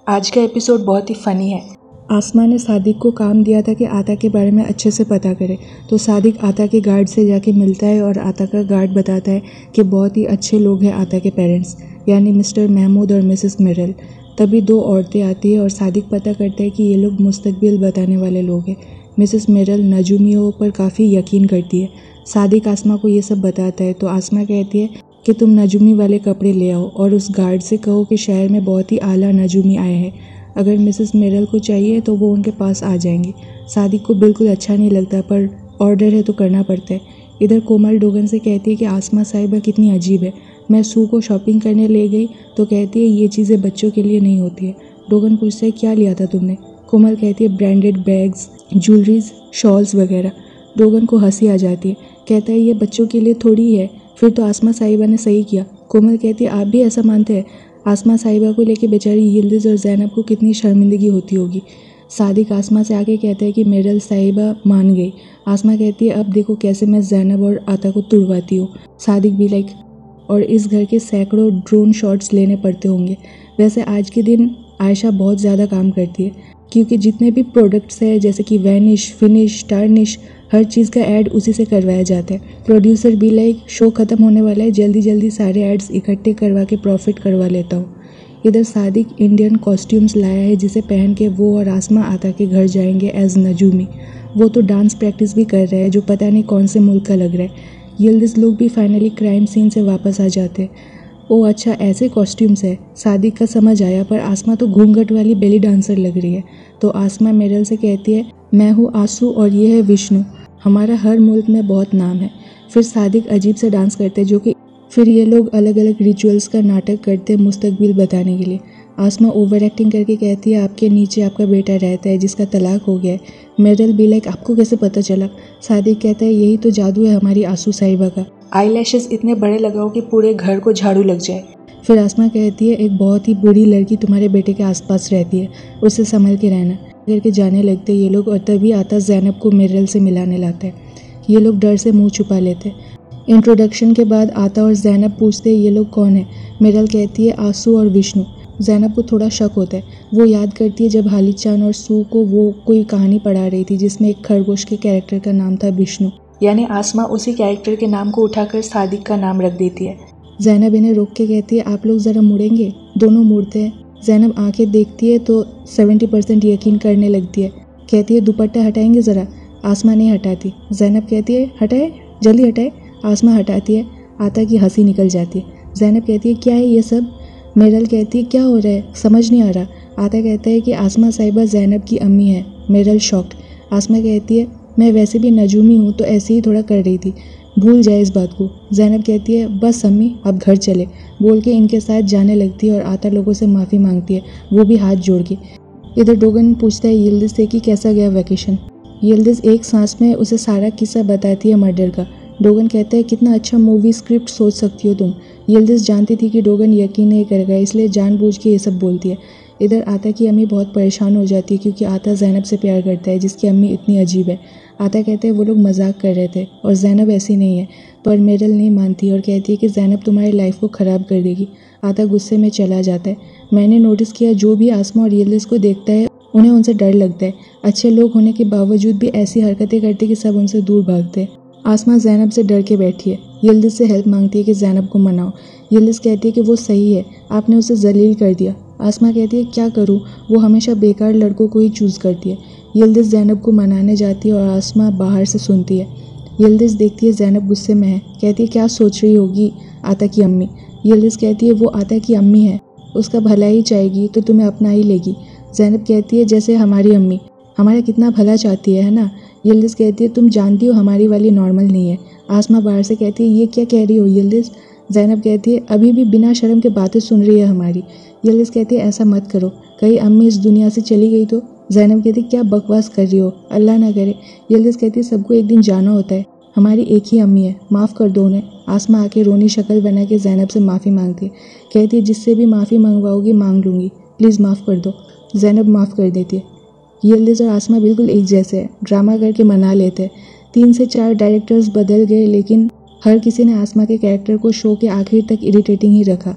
आज का एपिसोड बहुत ही फ़नी है। आसमा ने सादिक को काम दिया था कि आता के बारे में अच्छे से पता करे। तो सादिक आता के गार्ड से जाके मिलता है और आता का गार्ड बताता है कि बहुत ही अच्छे लोग हैं आता के पेरेंट्स, यानी मिस्टर महमूद और मिसेस मिरल। तभी दो औरतें आती है और सादिक पता करता है कि ये लोग मुस्तकबिल बताने वाले लोग हैं। मिसेस मिरल नजूमियों पर काफ़ी यकीन करती है। सादिक आसमा को ये सब बताता है तो आसमा कहती है कि तुम नजूमी वाले कपड़े ले आओ और उस गार्ड से कहो कि शहर में बहुत ही आला नजूमी आए हैं, अगर मिसेस मिरल को चाहिए तो वो उनके पास आ जाएंगे। सादिक को बिल्कुल अच्छा नहीं लगता पर ऑर्डर है तो करना पड़ता है। इधर कोमल डोगन से कहती है कि आसमा साहिबा कितनी अजीब है। मैं सू को शॉपिंग करने ले गई तो कहती है ये चीज़ें बच्चों के लिए नहीं होती है। डोगन पूछता है क्या लिया था तुमने। कोमल कहती है ब्रांडेड बैग्स, ज्वेलरीज, शॉल्स वगैरह। डोगन को हंसी आ जाती है, कहता है ये बच्चों के लिए थोड़ी है, फिर तो आसमा साहिबा ने सही किया। कोमल कहती है आप भी ऐसा मानते हैं। आसमा साहिबा को लेके बेचारी यिल्दिज़ और ज़ैनब को कितनी शर्मिंदगी होती होगी। सादिक आसमा से आके कहता है कि मिरल साहिबा मान गई। आसमा कहती है अब देखो कैसे मैं ज़ैनब और आता को तुड़वाती हूँ। सादिक भी लाइक और इस घर के सैकड़ों ड्रोन शॉट्स लेने पड़ते होंगे। वैसे आज के दिन आयशा बहुत ज़्यादा काम करती है क्योंकि जितने भी प्रोडक्ट्स हैं जैसे कि वैनिश, फिनिश, टार्निश, हर चीज़ का ऐड उसी से करवाया जाता है। प्रोड्यूसर भी लाइक शो ख़त्म होने वाला है, जल्दी जल्दी सारे एड्स इकट्ठे करवा के प्रॉफिट करवा लेता हूँ। इधर सादिक इंडियन कॉस्ट्यूम्स लाया है जिसे पहन के वो और आसमा आता के घर जाएंगे एज नजूमी। वो तो डांस प्रैक्टिस भी कर रहे हैं जो पता नहीं कौन से मुल्क का लग रहा है। यिल्दिज़ लोग भी फाइनली क्राइम सीन से वापस आ जाते हैं। ओ अच्छा ऐसे कॉस्ट्यूम्स है, सादिक का समझ आया, पर आसमा तो घूंघट वाली बेली डांसर लग रही है। तो आसमा मिरल से कहती है मैं हूँ आंसू और ये है विष्णु, हमारा हर मुल्क में बहुत नाम है। फिर सादिक अजीब से डांस करते हैं जो कि फिर ये लोग अलग अलग रिचुअल्स का नाटक करते हैं मुस्तकबिल बताने के लिए। आसमा ओवर एक्टिंग करके कहती है आपके नीचे आपका बेटा रहता है जिसका तलाक हो गया है। मिरल भी लाइक आपको कैसे पता चला। सादिक कहता है यही तो जादू है हमारी आंसू साहिबा का, आईलैशेस इतने बड़े लगाओ कि पूरे घर को झाड़ू लग जाए। फिर आसमा कहती है एक बहुत ही बुरी लड़की तुम्हारे बेटे के आसपास रहती है, उससे संभल के रहना। करके जाने लगते ये लोग और तभी आता ज़ैनब को मिरल से मिलाने लाता है। ये लोग डर से मुंह छुपा लेते। इंट्रोडक्शन के बाद आता और ज़ैनब पूछते ये लोग कौन है। मिरल कहती है आंसू और विष्णु। ज़ैनब को थोड़ा शक होता है। वो याद करती है जब हालिद चान और सू को वो कोई कहानी पढ़ा रही थी जिसमें एक खरगोश के कैरेक्टर का नाम था विष्णु, यानी आसमा उसी कैरेक्टर के नाम को उठाकर सादिक का नाम रख देती है। ज़ैनब इन्हें रोक के कहती है आप लोग ज़रा मुड़ेंगे। दोनों मुड़ते हैं। ज़ैनब आंखें देखती है तो 70% यकीन करने लगती है। कहती है दुपट्टा हटाएंगे ज़रा। आसमा नहीं हटाती। ज़ैनब कहती है हटाए, जल्दी हटाए। आसमा हटाती है। आता की हंसी निकल जाती है। ज़ैनब कहती है क्या है ये सब। मिरल कहती है क्या हो रहा है, समझ नहीं आ रहा। आता कहता है कि आसमा साहिबा ज़ैनब की अम्मी है। मिरल शॉक्ड। आसमा कहती है मैं वैसे भी नजूमी हूँ तो ऐसे ही थोड़ा कर रही थी, भूल जाए इस बात को। ज़ैनब कहती है बस अम्मी अब घर चले, बोल के इनके साथ जाने लगती है और आता लोगों से माफ़ी मांगती है, वो भी हाथ जोड़ के। इधर डोगन पूछता है यिल्दिज़ से कि कैसा गया वैकेशन। यिल्दिज़ एक सांस में उसे सारा किस्सा बताती है मर्डर का। डोगन कहता है कितना अच्छा मूवी स्क्रिप्ट सोच सकती हो तुम। यिल्दिज़ जानती थी कि डोगन यकीन नहीं करेगा इसलिए जानबूझ के ये सब बोलती है। इधर आता की अम्मी बहुत परेशान हो जाती है क्योंकि आता ज़ैनब से प्यार करता है जिसकी अम्मी इतनी अजीब है। आता कहते हैं वो लोग मजाक कर रहे थे और ज़ैनब ऐसी नहीं है, पर मिरल नहीं मानती और कहती है कि ज़ैनब तुम्हारी लाइफ को ख़राब कर देगी। आता गुस्से में चला जाता है। मैंने नोटिस किया जो भी आसमा और यिल्दिज़ को देखता है उन्हें उनसे डर लगता है। अच्छे लोग होने के बावजूद भी ऐसी हरकतें करते कि सब उनसे दूर भागते हैं। आसमा ज़ैनब से डर के बैठी है। यिल्दिज़ से हेल्प मांगती है कि ज़ैनब को मनाओ। यिल्दिज़ कहती है कि वो सही है, आपने उसे जलील कर दिया। आसमा कहती है क्या करूँ, वो हमेशा बेकार लड़कों को ही चूज़ करती है। यिल्दिज़ ज़ैनब को मनाने जाती है और आसमा बाहर से सुनती है। यिल्दिज़ देखती है ज़ैनब गुस्से में है, कहती है क्या सोच रही होगी आता की अम्मी। यिल्दिज़ कहती है वो आता की अम्मी है, उसका भला ही चाहेगी तो तुम्हें अपना ही लेगी। ज़ैनब कहती है जैसे हमारी अम्मी हमारा कितना भला चाहती है ना। यिल्दिज़ कहती है तुम जानती हो हमारी वाली नॉर्मल नहीं है। आसमा बाहर से कहती है ये क्या कह रही हो यिल्दिज़। ज़ैनब कहती है अभी भी बिना शर्म के बातें सुन रही है हमारी। यिल्दिज़ कहती है ऐसा मत करो, कहीं अम्मी इस दुनिया से चली गई तो। ज़ैनब कहती है क्या बकवास कर रही हो, अल्लाह ना करे। यिल्दिज़ कहती है सबको एक दिन जाना होता है, हमारी एक ही अम्मी है, माफ़ कर दो उन्हें। आसमा आके रोनी शक्ल बना के ज़ैनब से माफ़ी मांगती है। कहती है जिससे भी माफ़ी मंगवाओगी मांग लूँगी, प्लीज़ माफ़ कर दो। ज़ैनब माफ़ कर देती है। यिल्दिज़ और आसमा बिल्कुल एक जैसे हैं, ड्रामा करके मना लेते हैं। 3 से 4 डायरेक्टर्स बदल गए लेकिन हर किसी ने आसमा के कैरेक्टर को शो के आखिर तक इरिटेटिंग ही रखा।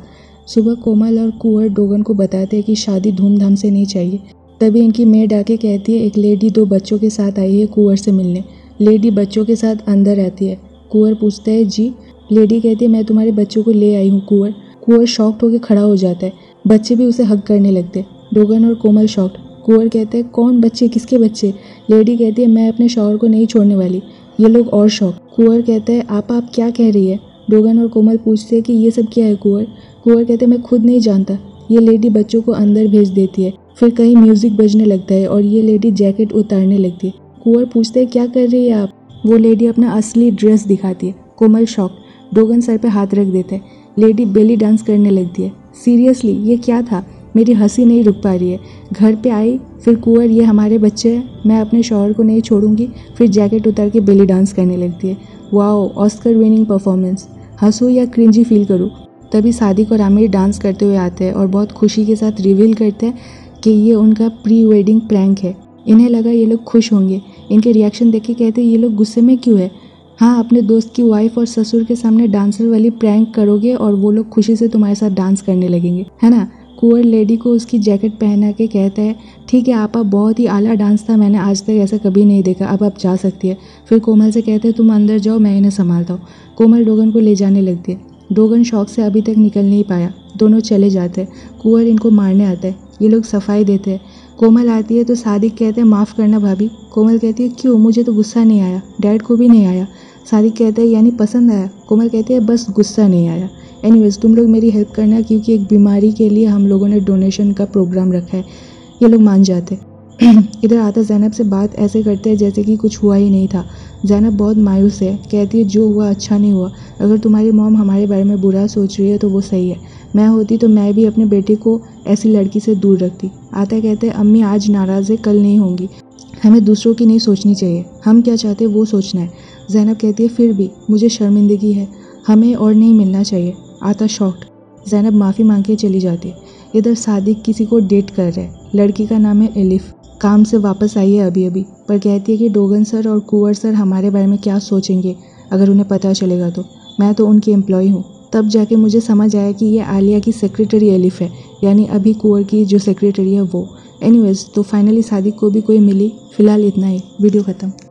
सुबह कोमल और कुंवर डोगन को बताते हैं कि शादी धूमधाम से नहीं चाहिए। तभी इनकी मेड आके कहती है एक लेडी 2 बच्चों के साथ आई है कुंवर से मिलने। लेडी बच्चों के साथ अंदर आती है। कुंवर पूछता है जी। लेडी कहती है मैं तुम्हारे बच्चों को ले आई हूँ कुंवर। कुंवर शॉक्ड होकर खड़ा हो जाता है। बच्चे भी उसे हग करने लगते। डोगन और कोमल शॉक्ड। कुंवर कहते हैं कौन बच्चे, किसके बच्चे? लेडी कहती है मैं अपने शौहर को नहीं छोड़ने वाली। ये लोग और शॉक। कुंवर कहते हैं आप क्या कह रही है? डोगन और कोमल पूछते हैं कि ये सब क्या है कुंवर? कुंवर कहते हैं मैं खुद नहीं जानता। ये लेडी बच्चों को अंदर भेज देती है। फिर कहीं म्यूजिक बजने लगता है और ये लेडी जैकेट उतारने लगती है। कुंवर पूछते हैं क्या कर रही है आप? वो लेडी अपना असली ड्रेस दिखाती है। कोमल शॉक। डोगन सर पे हाथ रख देते हैं। लेडी बेली डांस करने लगती है। सीरियसली ये क्या था? मेरी हंसी नहीं रुक पा रही है। घर पे आई फिर कुंवर ये हमारे बच्चे हैं, मैं अपने शौहर को नहीं छोड़ूंगी। फिर जैकेट उतार के बेली डांस करने लगती है। Wow, Oscar winning performance. हंसूं या क्रिंजी फील करूँ? तभी सादिक और आमिर डांस करते हुए आते हैं और बहुत खुशी के साथ रिवील करते हैं कि ये उनका प्री वेडिंग प्रैंक है। इन्हें लगा ये लोग खुश होंगे। इनके रिएक्शन देख के कहते हैं ये लोग गुस्से में क्यों है? हाँ, अपने दोस्त की वाइफ और ससुर के सामने डांसर वाली प्रैंक करोगे और वो लोग खुशी से तुम्हारे साथ डांस करने लगेंगे, है ना? कुंवर लेडी को उसकी जैकेट पहना के कहता है ठीक है आपा, बहुत ही आला डांस था, मैंने आज तक ऐसा कभी नहीं देखा, अब आप जा सकती है। फिर कोमल से कहते हैं तुम अंदर जाओ, मैं इन्हें संभालता हूँ। कोमल डोगन को ले जाने लगती है। डोगन शौक से अभी तक निकल नहीं पाया। दोनों चले जाते हैं। कुंवर इनको मारने आता है। ये लोग सफाई देते हैं। कोमल आती है तो सादिक कहते हैं माफ़ करना भाभी। कोमल कहती है क्यों? मुझे तो गुस्सा नहीं आया, डैड को भी नहीं आया। सादिक कहता है यानी पसंद आया? कोमल कहती है बस गुस्सा नहीं आया। एनीवेज तुम लोग मेरी हेल्प करना क्योंकि एक बीमारी के लिए हम लोगों ने डोनेशन का प्रोग्राम रखा है। ये लोग मान जाते। इधर आता ज़ैनब से बात ऐसे करते हैं जैसे कि कुछ हुआ ही नहीं था। ज़ैनब बहुत मायूस है। कहती है जो हुआ अच्छा नहीं हुआ। अगर तुम्हारी मॉम हमारे बारे में बुरा सोच रही है तो वो सही है। मैं होती तो मैं भी अपने बेटे को ऐसी लड़की से दूर रखती। आता कहते हैं अम्मी आज नाराज़ है, कल नहीं होंगी। हमें दूसरों की नहीं सोचनी चाहिए, हम क्या चाहते हैं वो सोचना है। ज़ैनब कहती है फिर भी मुझे शर्मिंदगी है, हमें और नहीं मिलना चाहिए। आता शॉक्ड। ज़ैनब माफ़ी मांग के चली जाती है। इधर सादिक किसी को डेट कर रहा है। लड़की का नाम है एलिफ। काम से वापस आई है अभी पर कहती है कि डोगन सर और कुंवर सर हमारे बारे में क्या सोचेंगे अगर उन्हें पता चलेगा तो। मैं तो उनकी एम्प्लॉय हूँ। तब जाके मुझे समझ आया कि ये आलिया की सेक्रेटरी एलिफ है, यानी अभी कुंवर की जो सेक्रेटरी है वो। एनीवेज तो फाइनली सादिक को भी कोई मिली। फ़िलहाल इतना ही। वीडियो ख़त्म।